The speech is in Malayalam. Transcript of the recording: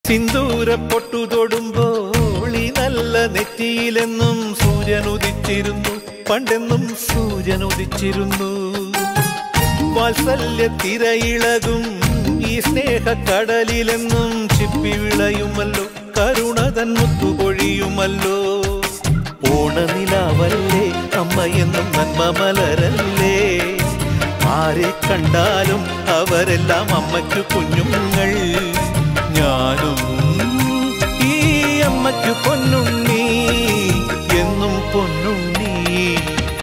സിന്ദൂര പൊട്ടു തൊടുമ്പോൾ ഈ നല്ല നെറ്റിയിലെന്നും സൂര്യൻ ഉദിച്ചിരുന്നു, പണ്ടെന്നും സൂര്യൻ ഉദിച്ചിരുന്നു. വാത്സല്യ തിരയിളകും ഈ സ്നേഹക്കടലിലെന്നും ചിപ്പി വിളയുമല്ലോ, കരുണതൻ മുത്തുപൊഴിയുമല്ലോ. ഓണനിലാവല്ലേ അമ്മയെന്നും നന്മ മലരല്ലേ, ആരെ കണ്ടാലും അവരെല്ലാം അമ്മയ്ക്കു കുഞ്ഞുങ്ങൾ.